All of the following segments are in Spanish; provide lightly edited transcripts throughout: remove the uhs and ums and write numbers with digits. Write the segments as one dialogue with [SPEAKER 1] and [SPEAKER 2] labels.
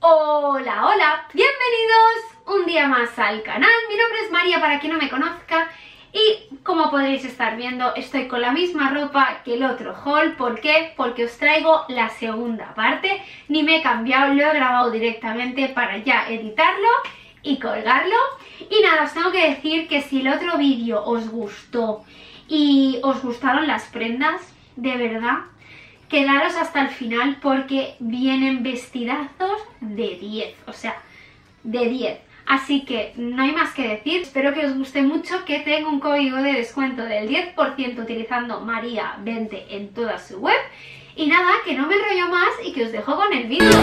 [SPEAKER 1] Hola, hola, bienvenidos un día más al canal. Mi nombre es María, para quien no me conozca, y como podréis estar viendo estoy con la misma ropa que el otro haul. ¿Por qué? Porque os traigo la segunda parte. Ni me he cambiado, lo he grabado directamente para ya editarlo y colgarlo. Y nada, os tengo que decir que si el otro vídeo os gustó y os gustaron las prendas, de verdad, quedaros hasta el final porque vienen vestidazos de 10, o sea, de 10. Así que no hay más que decir, espero que os guste mucho, que tengo un código de descuento del 10% utilizando María20 en toda su web. Y nada, que no me enrollo más y que os dejo con el vídeo.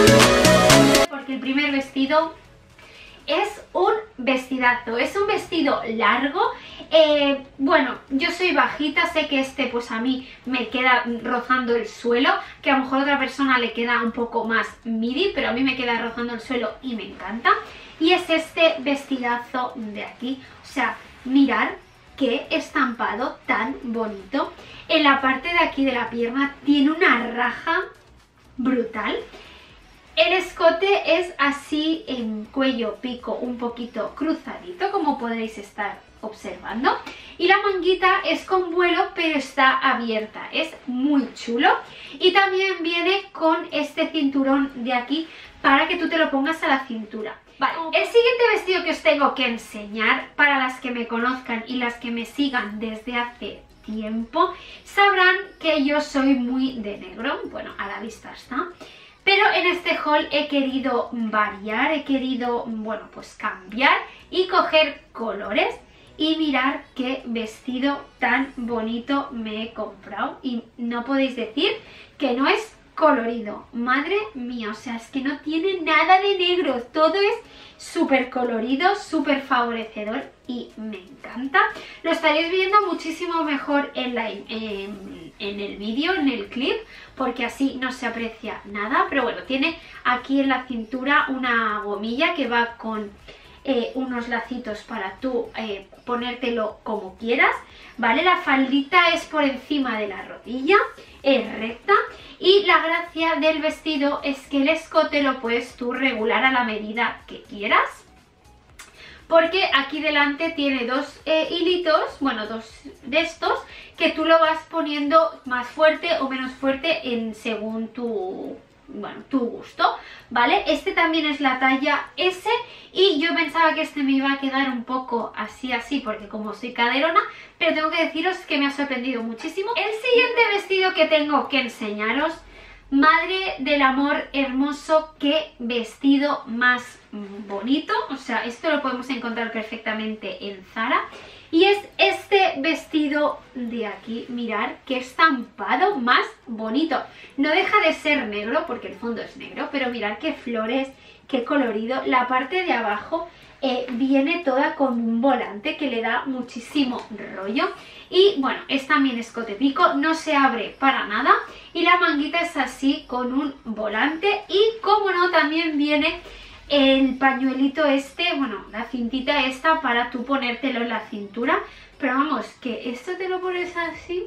[SPEAKER 1] Porque el primer vestido es un vestidazo, es un vestido largo. Bueno, yo soy bajita, sé que este pues a mí me queda rozando el suelo, que a lo mejor a otra persona le queda un poco más midi, pero a mí me queda rozando el suelo y me encanta. Y es este vestidazo de aquí, o sea, mirad qué estampado tan bonito. En la parte de aquí de la pierna tiene una raja brutal. El escote es así en cuello, pico, un poquito cruzadito, como podéis estar observando. Y la manguita es con vuelo, pero está abierta. Es muy chulo. Y también viene con este cinturón de aquí para que tú te lo pongas a la cintura. Vale, el siguiente vestido que os tengo que enseñar, para las que me conozcan y las que me sigan desde hace tiempo, sabrán que yo soy muy de negro. Bueno, a la vista está. Pero en este haul he querido variar, he querido, bueno, pues cambiar y coger colores. Y mirar qué vestido tan bonito me he comprado. Y no podéis decir que no es colorido. Madre mía, o sea, es que no tiene nada de negro. Todo es súper colorido, súper favorecedor y me encanta. Lo estaréis viendo muchísimo mejor en el vídeo, en el clip, porque así no se aprecia nada. Pero bueno, tiene aquí en la cintura una gomilla que va con unos lacitos para tú ponértelo como quieras, ¿vale? La faldita es por encima de la rodilla, es recta, y la gracia del vestido es que el escote lo puedes tú regular a la medida que quieras, porque aquí delante tiene dos hilitos, bueno, dos de estos, que tú lo vas poniendo más fuerte o menos fuerte según tu gusto, ¿vale? Este también es la talla S y yo pensaba que este me iba a quedar un poco así, porque como soy caderona, pero tengo que deciros que me ha sorprendido muchísimo. El siguiente vestido que tengo que enseñaros, madre del amor hermoso, qué vestido más bonito, o sea, esto lo podemos encontrar perfectamente en Zara. Y es este vestido de aquí, mirad qué estampado más bonito. No deja de ser negro porque el fondo es negro, pero mirad qué flores, qué colorido. La parte de abajo viene toda con un volante que le da muchísimo rollo. Y bueno, es también escote pico, no se abre para nada. Y la manguita es así con un volante y, como no, también viene el pañuelito este, bueno, la cintita esta para tú ponértelo en la cintura. Pero vamos, que esto te lo pones así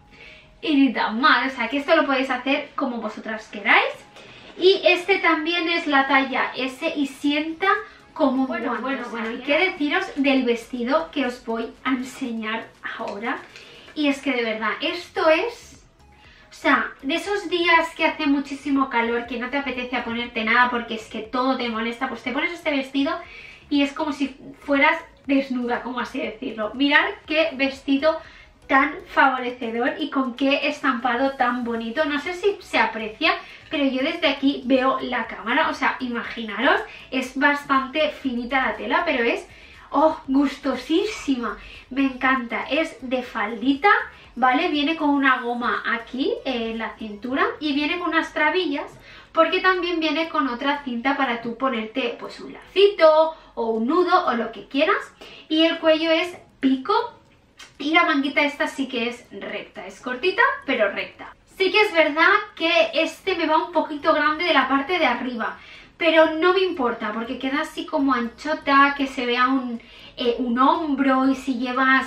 [SPEAKER 1] y ni tan mal, o sea, que esto lo podéis hacer como vosotras queráis. Y este también es la talla S y sienta como bueno, y qué deciros del vestido que os voy a enseñar ahora. Y es que de verdad, esto es, o sea, de esos días que hace muchísimo calor, que no te apetece ponerte nada porque es que todo te molesta, pues te pones este vestido y es como si fueras desnuda, como así decirlo. Mirad qué vestido tan favorecedor y con qué estampado tan bonito. No sé si se aprecia, pero yo desde aquí veo la cámara, o sea, imaginaros, es bastante finita la tela, pero es, oh, gustosísima. Me encanta, es de faldita, ¿vale? Viene con una goma aquí en la cintura y viene con unas trabillas, porque también viene con otra cinta para tú ponerte pues un lacito o un nudo o lo que quieras. Y el cuello es pico y la manguita esta sí que es recta, es cortita pero recta. Sí que es verdad que este me va un poquito grande de la parte de arriba, pero no me importa porque queda así como anchota, que se vea un hombro, y si llevas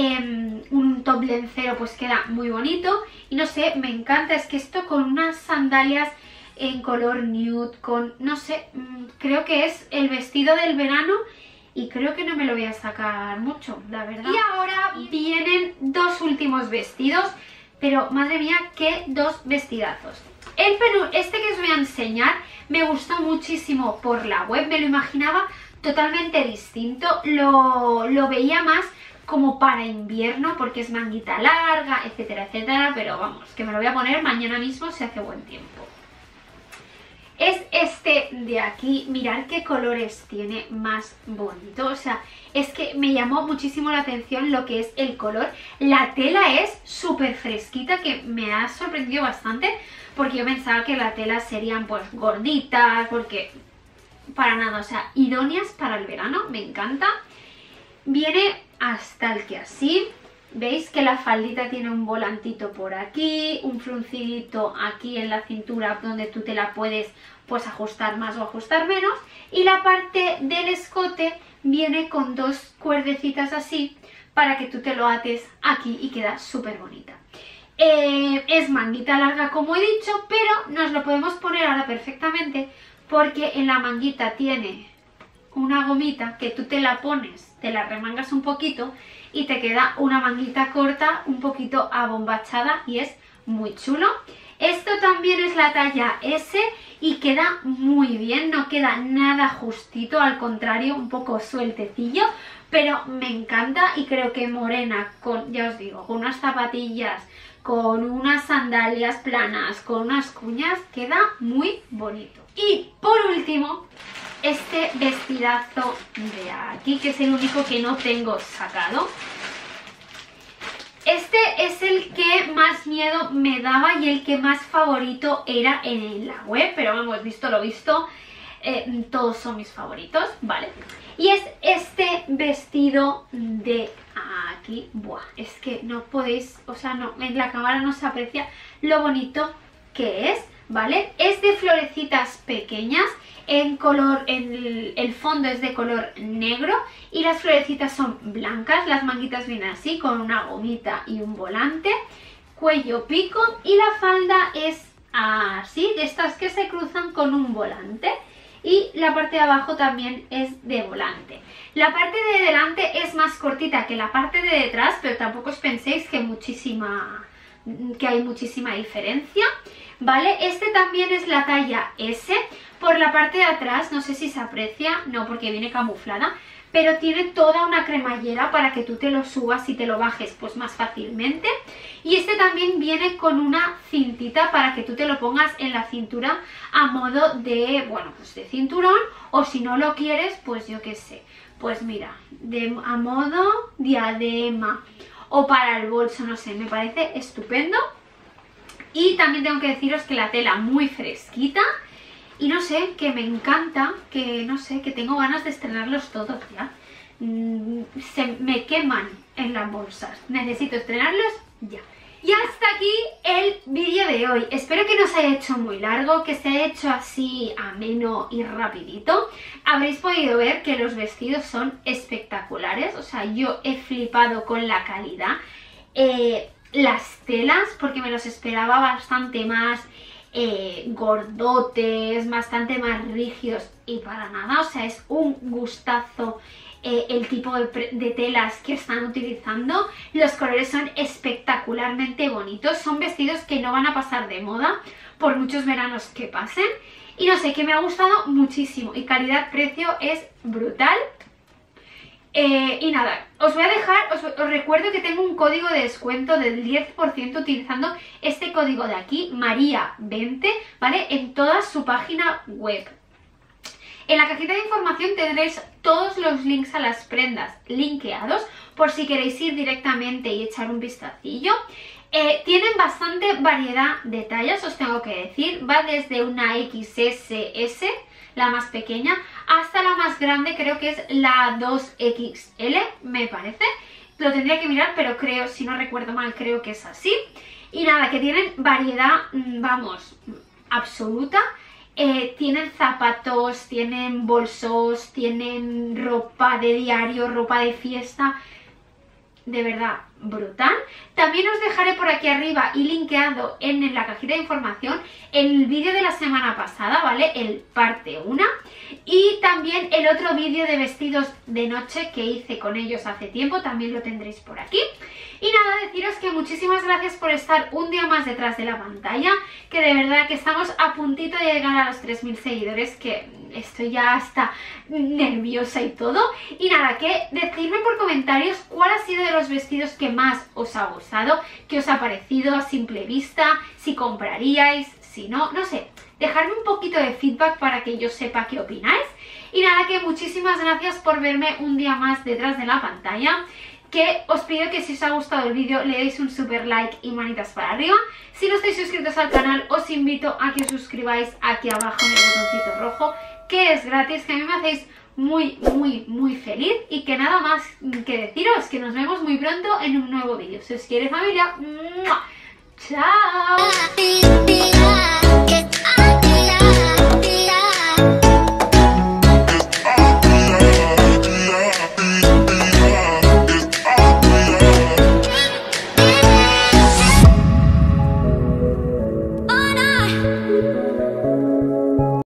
[SPEAKER 1] un top lencero pues queda muy bonito. Y no sé, me encanta, es que esto con unas sandalias en color nude con, no sé, creo que es el vestido del verano y creo que no me lo voy a sacar mucho, la verdad. Y ahora vienen dos últimos vestidos, pero madre mía, qué dos vestidazos. Este que os voy a enseñar me gustó muchísimo por la web, me lo imaginaba totalmente distinto, lo veía más como para invierno porque es manguita larga, etcétera, etcétera, pero vamos, que me lo voy a poner mañana mismo si hace buen tiempo. Es este de aquí, mirad qué colores tiene más bonito, o sea, es que me llamó muchísimo la atención lo que es el color. La tela es súper fresquita, que me ha sorprendido bastante, porque yo pensaba que la tela serían pues gorditas, porque para nada, o sea, idóneas para el verano, me encanta. Viene hasta el que así, veis que la faldita tiene un volantito por aquí, un fruncidito aquí en la cintura donde tú te la puedes pues ajustar más o ajustar menos, y la parte del escote viene con dos cuerdecitas así para que tú te lo ates aquí y queda súper bonita. Es manguita larga como he dicho, pero nos lo podemos poner ahora perfectamente porque en la manguita tiene una gomita que tú te la pones, te la remangas un poquito y te queda una manguita corta un poquito abombachada y es muy chulo. Esto también es la talla S y queda muy bien, no queda nada justito, al contrario, un poco sueltecillo, pero me encanta y creo que morena con, ya os digo, con unas zapatillas, con unas sandalias planas, con unas cuñas, queda muy bonito. Y por último, este vestidazo de aquí, que es el único que no tengo sacado. Este es el que más miedo me daba y el que más favorito era en la web, pero hemos visto lo visto, todos son mis favoritos, ¿vale? Y es este vestido de aquí, buah, es que no podéis, o sea, no, en la cámara no se aprecia lo bonito que es, ¿vale? Es de florecitas pequeñas, en color, el fondo es de color negro y las florecitas son blancas, las manguitas vienen así con una gomita y un volante, cuello pico, y la falda es así, de estas que se cruzan con un volante, y la parte de abajo también es de volante. La parte de delante es más cortita que la parte de detrás, pero tampoco os penséis que hay muchísima diferencia, ¿vale? Este también es la talla S. Por la parte de atrás, no sé si se aprecia, no, porque viene camuflada, pero tiene toda una cremallera para que tú te lo subas y te lo bajes pues más fácilmente. Y este también viene con una cintita para que tú te lo pongas en la cintura a modo de, bueno, pues de cinturón, o si no lo quieres, pues yo qué sé, pues mira, a modo diadema o para el bolso, no sé, me parece estupendo. Y también tengo que deciros que la tela muy fresquita. Y no sé, que me encanta, que no sé, que tengo ganas de estrenarlos todos ya. Se me queman en las bolsas. Necesito estrenarlos ya. Y hasta aquí el vídeo de hoy. Espero que no se haya hecho muy largo, que se haya hecho así ameno y rapidito. Habréis podido ver que los vestidos son espectaculares. O sea, yo he flipado con la calidad. Las telas, porque me los esperaba bastante más gordotes, bastante más rígidos, y para nada, o sea, es un gustazo el tipo de telas que están utilizando. Los colores son espectacularmente bonitos, son vestidos que no van a pasar de moda por muchos veranos que pasen, y no sé, que me ha gustado muchísimo, y calidad-precio es brutal. Y nada, os voy a dejar, os recuerdo que tengo un código de descuento del 10% utilizando este código de aquí, María20, ¿vale? En toda su página web. En la cajita de información tendréis todos los links a las prendas linkeados por si queréis ir directamente y echar un vistacillo. Tienen bastante variedad de tallas, os tengo que decir, va desde una XSS, la más pequeña, hasta la más grande, creo que es la 2XL, me parece. Lo tendría que mirar, pero creo, si no recuerdo mal, creo que es así. Y nada, que tienen variedad, vamos, absoluta. Tienen zapatos, tienen bolsos, tienen ropa de diario, ropa de fiesta. de verdad brutal. También os dejaré por aquí arriba y linkeado en la cajita de información el vídeo de la semana pasada, ¿vale? El parte 1 y también el otro vídeo de vestidos de noche que hice con ellos hace tiempo, también lo tendréis por aquí. Y nada, deciros que muchísimas gracias por estar un día más detrás de la pantalla, que de verdad que estamos a puntito de llegar a los 3000 seguidores, que estoy ya hasta nerviosa y todo. Y nada, que decidme por comentarios cuál ha sido de los vestidos que más os ha gustado, qué os ha parecido a simple vista, si compraríais, si no, no sé, dejadme un poquito de feedback para que yo sepa qué opináis. Y nada, que muchísimas gracias por verme un día más detrás de la pantalla, que os pido que si os ha gustado el vídeo le deis un super like y manitas para arriba. Si no estáis suscritos al canal, os invito a que os suscribáis aquí abajo en el botoncito rojo, que es gratis, que a mí me hacéis muy feliz. Y que nada más que deciros, que nos vemos muy pronto en un nuevo vídeo. Si os quiere, familia, ¡mua! ¡Chao!